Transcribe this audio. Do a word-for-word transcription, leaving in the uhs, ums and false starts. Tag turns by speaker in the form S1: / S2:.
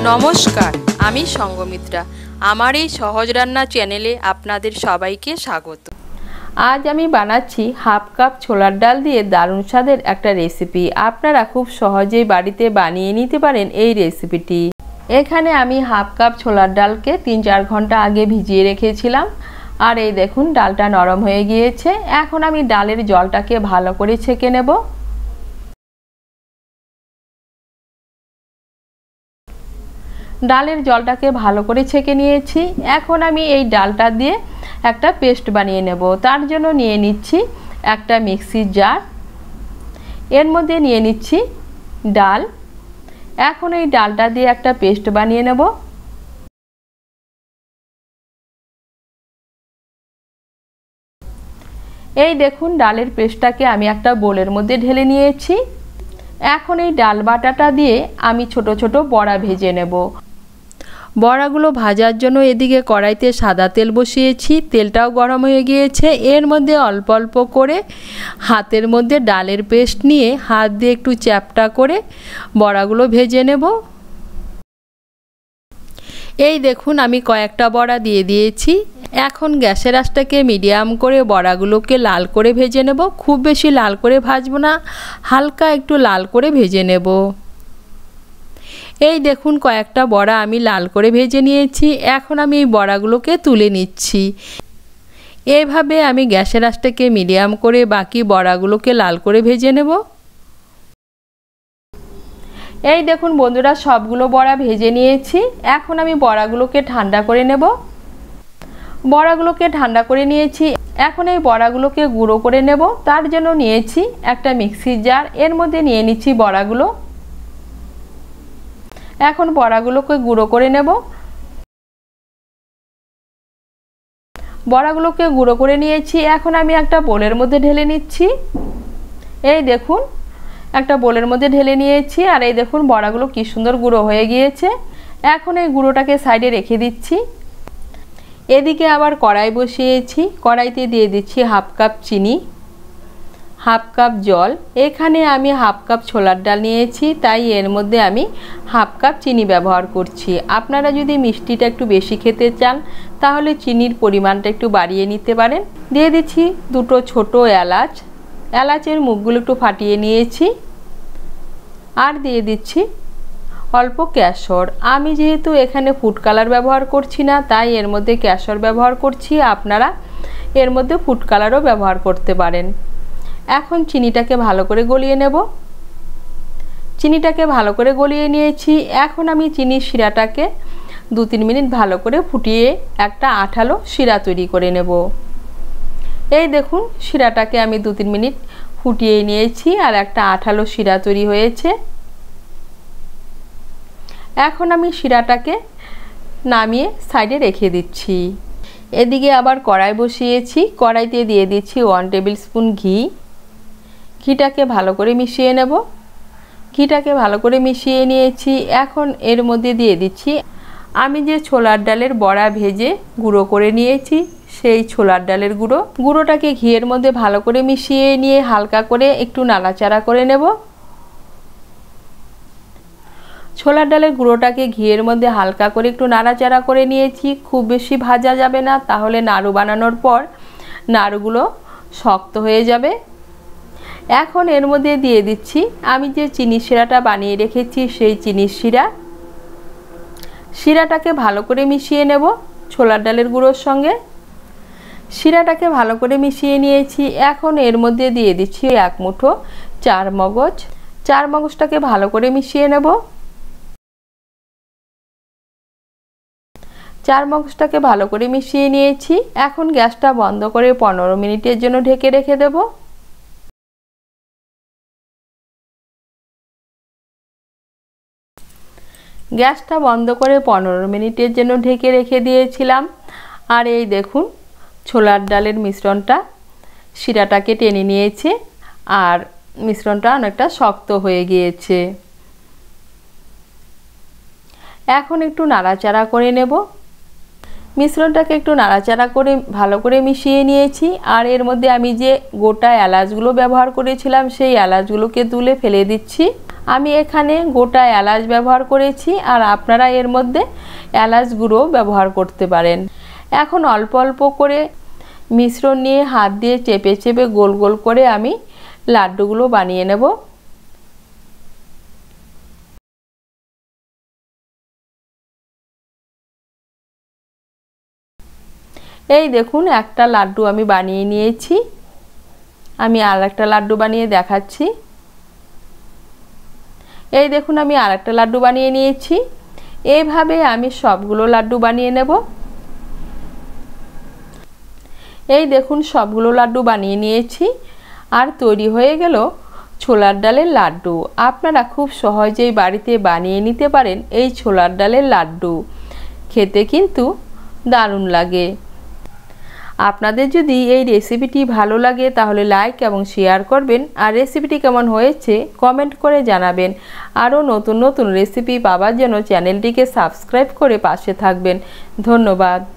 S1: নমস্কার, আমি সঙ্গমিত্রা। আমার এই সহজ রান্না চ্যানেলে আপনাদের সবাইকে স্বাগত। আজ আমি বানাচ্ছি হাফ কাপ ছোলার ডাল দিয়ে দারুণ স্বাদের একটা রেসিপি। আপনারা খুব সহজেই বাড়িতে বানিয়ে নিতে পারেন এই রেসিপিটি। এখানে আমি হাফ কাপ ছোলার ডালকে তিন চার ঘন্টা আগে ভিজিয়ে রেখেছিলাম। আর এই দেখুন ডালটা নরম হয়ে গিয়েছে। এখন আমি ডালের জলটাকে ভালো করে ছেঁকে নেব। ডালের জলটাকে ভালো করে ছেঁকে নিয়েছি। এখন আমি এই ডালটা দিয়ে একটা পেস্ট বানিয়ে নেব। তার জন্য নিয়ে নিচ্ছি একটা মিক্সির জার, এর মধ্যে নিয়ে নিচ্ছি ডাল। এখন এই ডালটা দিয়ে একটা পেস্ট বানিয়ে নেব। এই দেখুন ডালের পেস্টটাকে আমি একটা বোলের মধ্যে ঢেলে নিয়েছি। এখন এই ডাল বাটাটা দিয়ে আমি ছোট ছোট বড়া ভেজে নেব। বড়াগুলো ভাজার জন্য এদিকে কড়াইতে সাদা তেল বসিয়েছি। তেলটাও গরম হয়ে গিয়েছে। এর মধ্যে অল্প অল্প করে হাতের মধ্যে ডালের পেস্ট নিয়ে হাত দিয়ে একটু চ্যাপটা করে বড়াগুলো ভেজে নেব। এই দেখুন আমি কয়েকটা বড়া দিয়ে দিয়েছি। এখন গ্যাসের আঁচটাকে মিডিয়াম করে বড়াগুলোকে লাল করে ভেজে নেব। খুব বেশি লাল করে ভাজবো না, হালকা একটু লাল করে ভেজে নেব। এই দেখুন কয়েকটা বড়া আমি লাল করে ভেজে নিয়েছি। এখন আমি এই বড়াগুলোকে তুলে নিচ্ছি। এইভাবে আমি গ্যাসের আঁচটাকে মিডিয়াম করে বাকি বড়াগুলোকে লাল করে ভেজে নেব। এই দেখুন বন্ধুরা সবগুলো বড়া ভেজে নিয়েছি। এখন আমি বড়াগুলোকে ঠান্ডা করে নেব। বড়াগুলোকে ঠান্ডা করে নিয়েছি। এখন এই বড়াগুলোকে গুঁড়ো করে নেব। তার জন্য নিয়েছি একটা মিক্সির জার, এর মধ্যে নিয়ে নিচ্ছি বড়াগুলো। এখন বড়াগুলোকে গুঁড়ো করে নেব। বড়াগুলোকে গুঁড়ো করে নিয়েছি। এখন আমি একটা বোলের মধ্যে ঢেলে নিচ্ছি। এই দেখুন একটা বোলের মধ্যে ঢেলে নিয়েছি। আর এই দেখুন বড়াগুলো কি সুন্দর গুঁড়ো হয়ে গিয়েছে। এখন এই গুঁড়োটাকে সাইডে রেখে দিচ্ছি। এদিকে আবার কড়াই বসিয়েছি। কড়াইতে দিয়ে দিচ্ছি হাফ কাপ চিনি, হাফ কাপ জল। এখানে আমি হাফ কাপ ছোলার ডাল নিয়েছি, তাই এর মধ্যে আমি হাফ কাপ চিনি ব্যবহার করছি। আপনারা যদি মিষ্টিটা একটু বেশি খেতে চান তাহলে চিনির পরিমাণটা একটু বাড়িয়ে নিতে পারেন। দিয়ে দিচ্ছি দুটো ছোট এলাচ, এলাচের মুখগুলো একটু ফাটিয়ে নিয়েছি। আর দিয়ে দিচ্ছি অল্প কেশর। আমি যেহেতু এখানে ফুড কালার ব্যবহার করছি না, তাই এর মধ্যে কেশর ব্যবহার করছি। আপনারা এর মধ্যে ফুড কালারও ব্যবহার করতে পারেন। এখন চিনিটাকে ভালো করে গলিয়ে নেব। চিনিটাকে ভালো করে গলিয়ে নিয়েছি। এখন আমি চিনির শিরাটাকে দু তিন মিনিট ভালো করে ফুটিয়ে একটা আঠালো শিরা তৈরি করে নেব। এই দেখুন শিরাটাকে আমি দু তিন মিনিট ফুটিয়ে নিয়েছি আর একটা আঠালো শিরা তৈরি হয়েছে। এখন আমি শিরাটাকে নামিয়ে সাইডে রেখে দিচ্ছি। এদিকে আবার কড়াই বসিয়েছি। কড়াইতে দিয়ে দিচ্ছি ওয়ান টেবিল স্পুন ঘি। ঘিটাকে ভালো করে মিশিয়ে নেব। ঘিটাকে ভালো করে মিশিয়ে নিয়েছি। এখন এর মধ্যে দিয়ে দিচ্ছি আমি যে ছোলার ডালের বড়া ভেজে গুঁড়ো করে নিয়েছি, সেই ছোলার ডালের গুঁড়ো। গুঁড়োটাকে ঘিয়ের মধ্যে ভালো করে মিশিয়ে নিয়ে হালকা করে একটু নাড়াচাড়া করে নেব। ছোলার ডালের গুঁড়োটাকে ঘিয়ের মধ্যে হালকা করে একটু নাড়াচাড়া করে নিয়েছি। খুব বেশি ভাজা যাবে না, তাহলে নাড়ু বানানোর পর নাড়ুগুলো শক্ত হয়ে যাবে। এখন এর মধ্যে দিয়ে দিচ্ছি আমি যে চিনি শিরাটা বানিয়ে রেখেছি, সেই চিনির শিরা। শিরাটাকে ভালো করে মিশিয়ে নেব ছোলার ডালের গুঁড়োর সঙ্গে। শিরাটাকে ভালো করে মিশিয়ে নিয়েছি। এখন এর মধ্যে দিয়ে দিচ্ছি এক মুঠো চার মগজ। চার মগজটাকে ভালো করে মিশিয়ে নেব। চার মগজটাকে ভালো করে মিশিয়ে নিয়েছি। এখন গ্যাসটা বন্ধ করে পনেরো মিনিটের জন্য ঢেকে রেখে দেব। গ্যাসটা বন্ধ করে পনেরো মিনিটের জন্য ঢেকে রেখে দিয়েছিলাম। আর এই দেখুন ছোলার ডালের মিশ্রণটা শিরাটাকে টেনে নিয়েছে আর মিশ্রণটা অনেকটা শক্ত হয়ে গিয়েছে। এখন একটু নাড়াচাড়া করে নেব। মিশ্রণটাকে একটু নাড়াচাড়া করে ভালো করে মিশিয়ে নিয়েছি। আর এর মধ্যে আমি যে গোটা এলাচগুলো ব্যবহার করেছিলাম, সেই এলাচগুলোকে তুলে ফেলে দিচ্ছি। আমি এখানে গোটা এলাচ ব্যবহার করেছি, আর আপনারা এর মধ্যে এলাচ গুঁড়ো ব্যবহার করতে পারেন। এখন অল্প অল্প করে মিশ্রণ নিয়ে হাত দিয়ে চেপে চেপে গোল গোল করে আমি লাড্ডুগুলো বানিয়ে নেব। এই দেখুন একটা লাড্ডু আমি বানিয়ে নিয়েছি। আমি আর একটা লাড্ডু বানিয়ে দেখাচ্ছি। এই দেখুন আমি আর একটা লাড্ডু বানিয়ে নিয়েছি। এইভাবে আমি সবগুলো লাড্ডু বানিয়ে নেব। এই দেখুন সবগুলো লাড্ডু বানিয়ে নিয়েছি, আর তৈরি হয়ে গেল ছোলার ডালের লাড্ডু। আপনারা খুব সহজেই বাড়িতে বানিয়ে নিতে পারেন এই ছোলার ডালের লাড্ডু। খেতে কিন্তু দারুণ লাগে। আপনাদের যদি এই রেসিপিটি ভালো লাগে তাহলে লাইক এবং শেয়ার করবেন, আর রেসিপিটি কেমন হয়েছে কমেন্ট করে জানাবেন। আরও নতুন নতুন রেসিপি পাওয়ার জন্য চ্যানেলটিকে সাবস্ক্রাইব করে পাশে থাকবেন। ধন্যবাদ।